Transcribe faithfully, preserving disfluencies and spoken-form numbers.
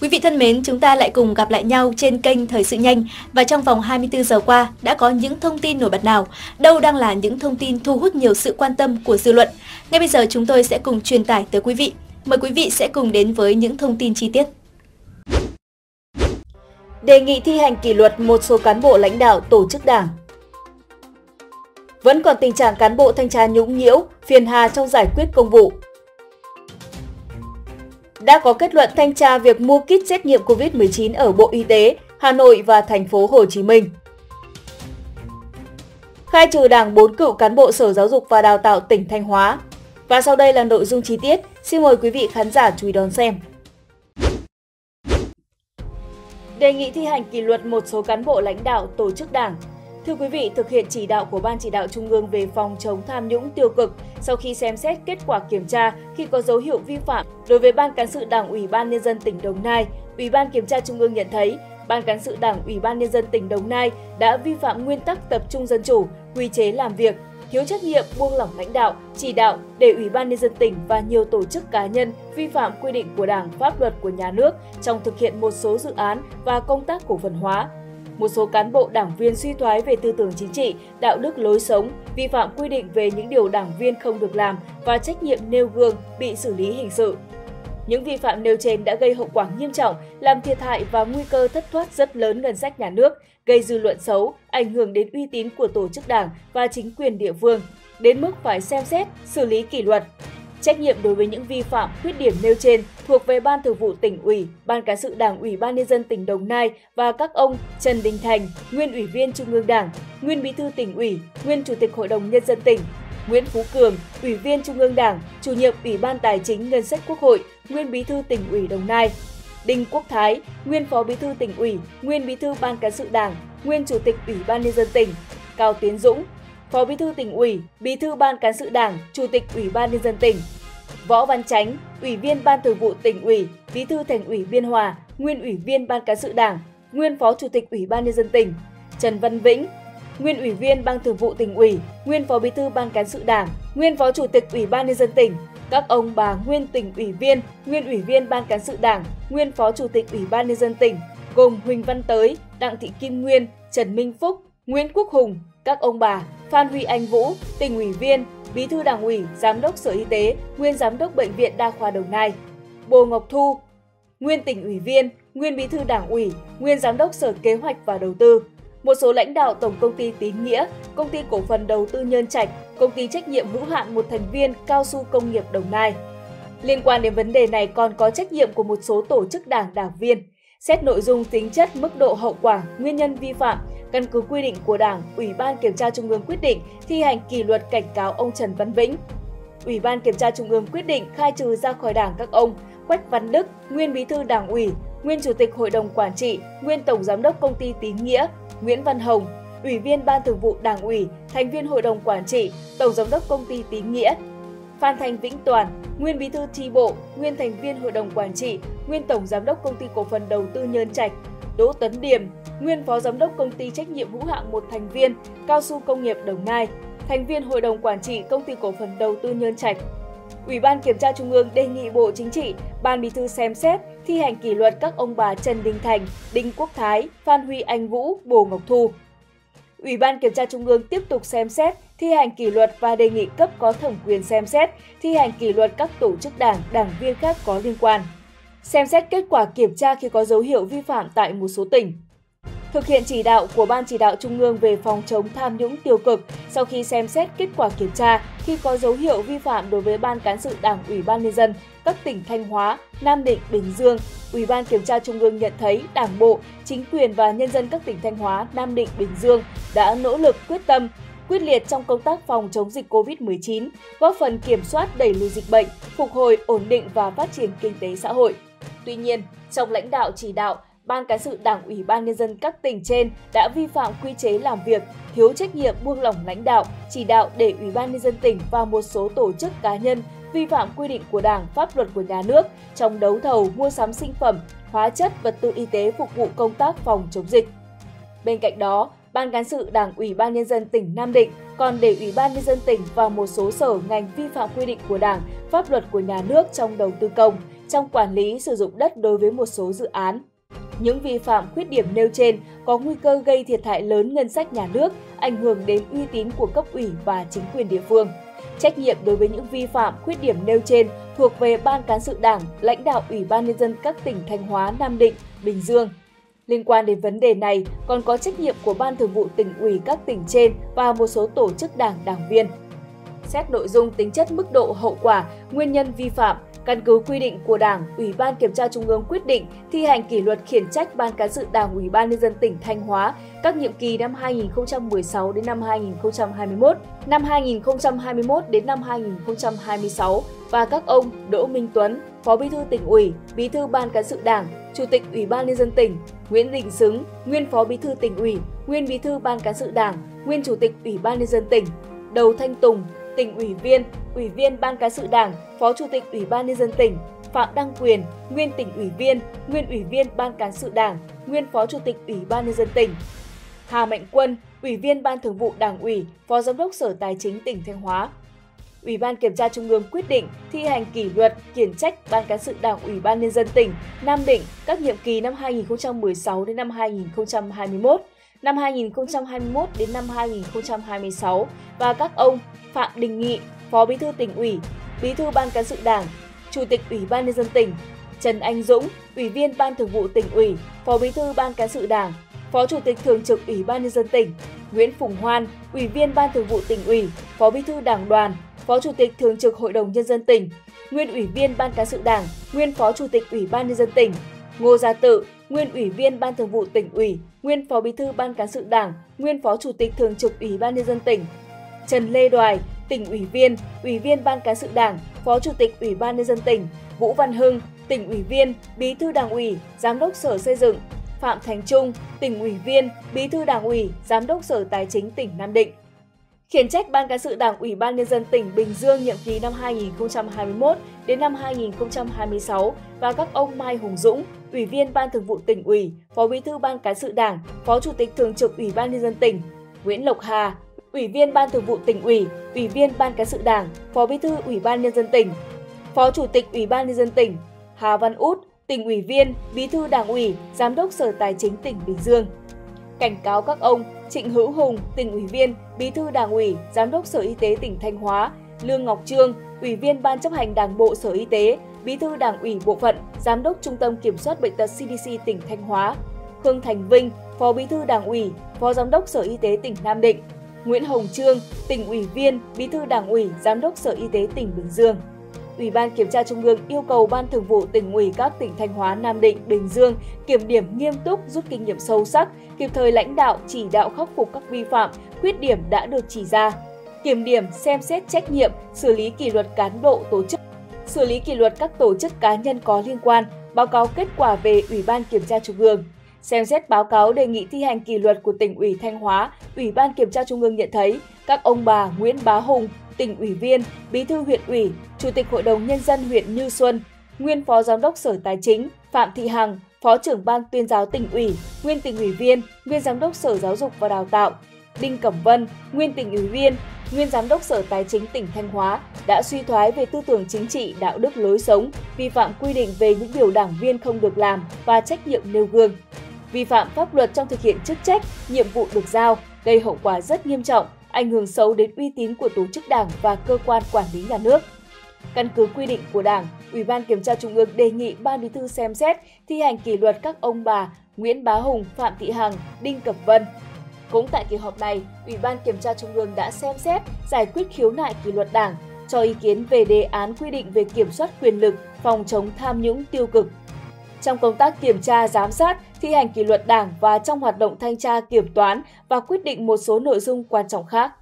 Quý vị thân mến, chúng ta lại cùng gặp lại nhau trên kênh Thời sự nhanh và trong vòng hai mươi tư giờ qua đã có những thông tin nổi bật nào, đâu đang là những thông tin thu hút nhiều sự quan tâm của dư luận. Ngay bây giờ chúng tôi sẽ cùng truyền tải tới quý vị. Mời quý vị sẽ cùng đến với những thông tin chi tiết. Đề nghị thi hành kỷ luật một số cán bộ lãnh đạo tổ chức Đảng. Vẫn còn tình trạng cán bộ thanh tra nhũng nhiễu, phiền hà trong giải quyết công vụ. Đã có kết luận thanh tra việc mua kit xét nghiệm Covid mười chín ở Bộ Y tế, Hà Nội và thành phố Hồ Chí Minh. Khai trừ Đảng bốn cựu cán bộ Sở Giáo dục và Đào tạo tỉnh Thanh Hóa. Và sau đây là nội dung chi tiết, xin mời quý vị khán giả chú ý đón xem. Đề nghị thi hành kỷ luật một số cán bộ lãnh đạo tổ chức Đảng. Thưa quý vị, thực hiện chỉ đạo của Ban Chỉ đạo Trung ương về phòng chống tham nhũng tiêu cực, sau khi xem xét kết quả kiểm tra khi có dấu hiệu vi phạm đối với Ban Cán sự Đảng Ủy ban Nhân dân tỉnh Đồng Nai, Ủy ban Kiểm tra Trung ương nhận thấy Ban Cán sự Đảng Ủy ban Nhân dân tỉnh Đồng Nai đã vi phạm nguyên tắc tập trung dân chủ, quy chế làm việc, thiếu trách nhiệm, buông lỏng lãnh đạo, chỉ đạo để Ủy ban Nhân dân tỉnh và nhiều tổ chức cá nhân vi phạm quy định của Đảng, pháp luật của nhà nước trong thực hiện một số dự án và công tác cổ phần hóa. Một số cán bộ đảng viên suy thoái về tư tưởng chính trị, đạo đức lối sống, vi phạm quy định về những điều đảng viên không được làm và trách nhiệm nêu gương bị xử lý hình sự. Những vi phạm nêu trên đã gây hậu quả nghiêm trọng, làm thiệt hại và nguy cơ thất thoát rất lớn ngân sách nhà nước, gây dư luận xấu, ảnh hưởng đến uy tín của tổ chức đảng và chính quyền địa phương, đến mức phải xem xét, xử lý kỷ luật. Trách nhiệm đối với những vi phạm, khuyết điểm nêu trên thuộc về Ban Thường vụ Tỉnh ủy, Ban Cán sự Đảng Ủy ban Nhân dân tỉnh Đồng Nai và các ông Trần Đình Thành, nguyên Ủy viên Trung ương Đảng, nguyên Bí thư Tỉnh ủy, nguyên Chủ tịch Hội đồng Nhân dân tỉnh, Nguyễn Phú Cường, Ủy viên Trung ương Đảng, Chủ nhiệm Ủy ban Tài chính Ngân sách Quốc hội, nguyên Bí thư Tỉnh ủy Đồng Nai, Đinh Quốc Thái, nguyên Phó Bí thư Tỉnh ủy, nguyên Bí thư Ban Cán sự Đảng, nguyên Chủ tịch Ủy ban Nhân dân tỉnh, Cao Tiến Dũng, Phó Bí thư Tỉnh ủy, Bí thư Ban Cán sự Đảng, Chủ tịch Ủy ban Nhân dân tỉnh, Võ Văn Chánh, Ủy viên Ban Thường vụ Tỉnh ủy, Bí thư Thành ủy Biên Hòa, nguyên Ủy viên Ban Cán sự Đảng, nguyên Phó Chủ tịch Ủy ban Nhân dân tỉnh, Trần Văn Vĩnh, nguyên Ủy viên Ban Thường vụ Tỉnh ủy, nguyên Phó Bí thư Ban Cán sự Đảng, nguyên Phó Chủ tịch Ủy ban Nhân dân tỉnh, các ông bà nguyên Tỉnh ủy viên, nguyên Ủy viên Ban Cán sự Đảng, nguyên Phó Chủ tịch Ủy ban Nhân dân tỉnh, gồm Huỳnh Văn Tới, Đặng Thị Kim Nguyên, Trần Minh Phúc, Nguyễn Quốc Hùng, các ông bà Phan Huy Anh Vũ, Tỉnh ủy viên, Bí thư Đảng ủy, Giám đốc Sở Y tế, nguyên Giám đốc Bệnh viện Đa khoa Đồng Nai, Bồ Ngọc Thu, nguyên Tỉnh ủy viên, nguyên Bí thư Đảng ủy, nguyên Giám đốc Sở Kế hoạch và Đầu tư, một số lãnh đạo Tổng công ty Tín Nghĩa, Công ty Cổ phần Đầu tư Nhân Trạch, Công ty trách nhiệm hữu hạn một thành viên Cao su Công nghiệp Đồng Nai. Liên quan đến vấn đề này còn có trách nhiệm của một số tổ chức đảng, đảng viên. Xét nội dung, tính chất, mức độ hậu quả, nguyên nhân vi phạm, căn cứ quy định của Đảng, Ủy ban Kiểm tra Trung ương quyết định thi hành kỷ luật cảnh cáo ông Trần Văn Vĩnh. Ủy ban Kiểm tra Trung ương quyết định khai trừ ra khỏi Đảng các ông Quách Văn Đức, nguyên Bí thư Đảng ủy, nguyên Chủ tịch Hội đồng Quản trị, nguyên Tổng Giám đốc Công ty Tín Nghĩa, Nguyễn Văn Hồng, Ủy viên Ban Thường vụ Đảng ủy, thành viên Hội đồng Quản trị, Tổng Giám đốc Công ty Tín Nghĩa, Phan Thanh Vĩnh Toàn, nguyên Bí thư Chi bộ, nguyên thành viên Hội đồng Quản trị, nguyên Tổng Giám đốc Công ty Cổ phần Đầu tư Nhân Trạch, Đỗ Tấn Điểm, nguyên Phó Giám đốc Công ty trách nhiệm hữu hạn một thành viên Cao su Công nghiệp Đồng Nai, thành viên Hội đồng Quản trị Công ty Cổ phần Đầu tư Nhân Trạch. Ủy ban Kiểm tra Trung ương đề nghị Bộ Chính trị, Ban Bí thư xem xét thi hành kỷ luật các ông bà Trần Đình Thành, Đinh Quốc Thái, Phan Huy Anh Vũ, Bồ Ngọc Thu. Ủy ban Kiểm tra Trung ương tiếp tục xem xét thi hành kỷ luật và đề nghị cấp có thẩm quyền xem xét thi hành kỷ luật các tổ chức đảng, đảng viên khác có liên quan. Xem xét kết quả kiểm tra khi có dấu hiệu vi phạm tại một số tỉnh. Thực hiện chỉ đạo của Ban Chỉ đạo Trung ương về phòng chống tham nhũng tiêu cực, sau khi xem xét kết quả kiểm tra khi có dấu hiệu vi phạm đối với Ban Cán sự Đảng Ủy ban Nhân dân các tỉnh Thanh Hóa, Nam Định, Bình Dương, Ủy ban Kiểm tra Trung ương nhận thấy Đảng bộ, chính quyền và nhân dân các tỉnh Thanh Hóa, Nam Định, Bình Dương đã nỗ lực quyết tâm, quyết liệt trong công tác phòng chống dịch Covid mười chín, góp phần kiểm soát đẩy lùi dịch bệnh, phục hồi, ổn định và phát triển kinh tế xã hội. Tuy nhiên, trong lãnh đạo chỉ đạo, Ban Cán sự Đảng Ủy ban Nhân dân các tỉnh trên đã vi phạm quy chế làm việc, thiếu trách nhiệm, buông lỏng lãnh đạo, chỉ đạo để Ủy ban Nhân dân tỉnh và một số tổ chức cá nhân vi phạm quy định của Đảng, pháp luật của nhà nước trong đấu thầu mua sắm sinh phẩm, hóa chất, vật tư y tế phục vụ công tác phòng chống dịch. Bên cạnh đó, Ban Cán sự Đảng Ủy ban Nhân dân tỉnh Nam Định còn để Ủy ban Nhân dân tỉnh và một số sở ngành vi phạm quy định của Đảng, pháp luật của nhà nước trong đầu tư công, trong quản lý sử dụng đất đối với một số dự án. Những vi phạm khuyết điểm nêu trên có nguy cơ gây thiệt hại lớn ngân sách nhà nước, ảnh hưởng đến uy tín của cấp ủy và chính quyền địa phương. Trách nhiệm đối với những vi phạm, khuyết điểm nêu trên thuộc về Ban Cán sự Đảng, lãnh đạo Ủy ban Nhân dân các tỉnh Thanh Hóa, Nam Định, Bình Dương. Liên quan đến vấn đề này, còn có trách nhiệm của Ban Thường vụ Tỉnh ủy các tỉnh trên và một số tổ chức đảng, đảng viên. Xét nội dung, tính chất, mức độ, hậu quả, nguyên nhân vi phạm, căn cứ quy định của Đảng, Ủy ban Kiểm tra Trung ương quyết định thi hành kỷ luật khiển trách Ban Cán sự Đảng Ủy ban Nhân dân tỉnh Thanh Hóa các nhiệm kỳ năm hai nghìn không trăm mười sáu đến năm hai nghìn không trăm hai mươi mốt, năm hai nghìn không trăm hai mươi mốt đến năm hai nghìn không trăm hai mươi sáu và các ông Đỗ Minh Tuấn, Phó Bí thư Tỉnh ủy, Bí thư Ban Cán sự Đảng, Chủ tịch Ủy ban Nhân dân tỉnh, Nguyễn Đình Xứng, nguyên Phó Bí thư Tỉnh ủy, nguyên Bí thư Ban Cán sự Đảng, nguyên Chủ tịch Ủy ban Nhân dân tỉnh, Đầu Thanh Tùng, Tỉnh ủy viên, Ủy viên Ban Cán sự Đảng, Phó Chủ tịch Ủy ban Nhân dân tỉnh, Phạm Đăng Quyền, nguyên Tỉnh ủy viên, nguyên Ủy viên Ban Cán sự Đảng, nguyên Phó Chủ tịch Ủy ban Nhân dân tỉnh. Hà Mạnh Quân, Ủy viên Ban Thường vụ Đảng ủy, Phó Giám đốc Sở Tài chính tỉnh Thanh Hóa. Ủy ban Kiểm tra Trung ương quyết định thi hành kỷ luật, khiển trách Ban Cán sự Đảng Ủy ban Nhân dân tỉnh Nam Định các nhiệm kỳ năm hai nghìn không trăm mười sáu đến năm hai nghìn không trăm hai mươi mốt, năm hai nghìn không trăm hai mươi mốt đến năm hai nghìn không trăm hai mươi sáu và các ông Phạm Đình Nghị, Phó Bí thư Tỉnh ủy, Bí thư Ban Cán sự Đảng, Chủ tịch Ủy ban Nhân dân tỉnh, Trần Anh Dũng, Ủy viên Ban Thường vụ Tỉnh ủy, Phó Bí thư Ban Cán sự Đảng, Phó Chủ tịch Thường trực Ủy ban Nhân dân tỉnh, Nguyễn Phùng Hoan, Ủy viên Ban Thường vụ Tỉnh ủy, Phó Bí thư Đảng đoàn, Phó Chủ tịch Thường trực Hội đồng Nhân dân tỉnh, nguyên Ủy viên Ban Cán sự Đảng, nguyên Phó Chủ tịch Ủy ban Nhân dân tỉnh, Ngô Gia Tự, nguyên Ủy viên Ban Thường vụ Tỉnh ủy, nguyên Phó Bí thư Ban Cán sự Đảng, nguyên Phó Chủ tịch Thường trực Ủy ban Nhân dân tỉnh, Trần Lê Đoài, Tỉnh ủy viên, Ủy viên Ban Cán sự Đảng, Phó Chủ tịch Ủy ban Nhân dân tỉnh, Vũ Văn Hưng, Tỉnh ủy viên, Bí thư Đảng ủy, Giám đốc Sở Xây dựng, Phạm Thành Trung, Tỉnh ủy viên, Bí thư Đảng ủy, Giám đốc Sở Tài chính tỉnh Nam Định. Khiển trách Ban Cán sự Đảng Ủy ban Nhân dân tỉnh Bình Dương nhiệm kỳ năm hai nghìn không trăm hai mươi mốt đến năm hai nghìn không trăm hai mươi sáu và các ông Mai Hùng Dũng, Ủy viên Ban Thường vụ Tỉnh ủy, Phó Bí thư Ban Cán sự Đảng, Phó Chủ tịch Thường trực Ủy ban Nhân dân tỉnh, Nguyễn Lộc Hà, Ủy viên Ban Thường vụ Tỉnh ủy, Ủy viên Ban Cán sự Đảng, Phó Bí thư Ủy ban Nhân dân tỉnh, Phó Chủ tịch Ủy ban Nhân dân tỉnh, Hà Văn Út, Tỉnh ủy viên, Bí thư Đảng ủy, Giám đốc Sở Tài chính tỉnh Bình Dương. Cảnh cáo các ông Trịnh Hữu Hùng, Tỉnh ủy viên, Bí thư Đảng ủy, Giám đốc Sở Y tế tỉnh Thanh Hóa, Lương Ngọc Trương, Ủy viên Ban chấp hành Đảng bộ Sở Y tế, Bí thư Đảng ủy bộ phận, Giám đốc Trung tâm Kiểm soát Bệnh tật xê đê xê tỉnh Thanh Hóa, Khương Thành Vinh, Phó Bí thư Đảng ủy, Phó Giám đốc Sở Y tế tỉnh Nam Định, Nguyễn Hồng Trương, Tỉnh ủy viên, Bí thư Đảng ủy, Giám đốc Sở Y tế tỉnh Bình Dương. Ủy ban Kiểm tra Trung ương yêu cầu Ban Thường vụ Tỉnh ủy các tỉnh Thanh Hóa, Nam Định, Bình Dương kiểm điểm nghiêm túc, rút kinh nghiệm sâu sắc, kịp thời lãnh đạo, chỉ đạo khắc phục các vi phạm, khuyết điểm đã được chỉ ra. Kiểm điểm, xem xét trách nhiệm, xử lý kỷ luật cán bộ tổ chức, xử lý kỷ luật các tổ chức cá nhân có liên quan, báo cáo kết quả về Ủy ban Kiểm tra Trung ương. Xem xét báo cáo đề nghị thi hành kỷ luật của Tỉnh ủy Thanh Hóa, Ủy ban Kiểm tra Trung ương nhận thấy các ông bà Nguyễn Bá Hùng, Tỉnh ủy viên, Bí thư huyện ủy, Chủ tịch Hội đồng Nhân dân huyện Như Xuân, nguyên Phó Giám đốc Sở Tài chính, Phạm Thị Hằng, Phó trưởng Ban Tuyên giáo Tỉnh ủy, nguyên Tỉnh ủy viên, nguyên Giám đốc Sở Giáo dục và Đào tạo, Đinh Cẩm Vân, nguyên Tỉnh ủy viên, nguyên Giám đốc Sở Tài chính tỉnh Thanh Hóa đã suy thoái về tư tưởng chính trị, đạo đức lối sống, vi phạm quy định về những điều đảng viên không được làm và trách nhiệm nêu gương, vi phạm pháp luật trong thực hiện chức trách, nhiệm vụ được giao, gây hậu quả rất nghiêm trọng, ảnh hưởng xấu đến uy tín của tổ chức đảng và cơ quan quản lý nhà nước. Căn cứ quy định của Đảng, Ủy ban Kiểm tra Trung ương đề nghị Ban Bí thư xem xét thi hành kỷ luật các ông bà Nguyễn Bá Hùng, Phạm Thị Hằng, Đinh Cẩm Vân. Cũng tại kỳ họp này, Ủy ban Kiểm tra Trung ương đã xem xét giải quyết khiếu nại kỷ luật Đảng, cho ý kiến về đề án quy định về kiểm soát quyền lực, phòng chống tham nhũng tiêu cực. Trong công tác kiểm tra, giám sát, thi hành kỷ luật Đảng và trong hoạt động thanh tra kiểm toán và quyết định một số nội dung quan trọng khác.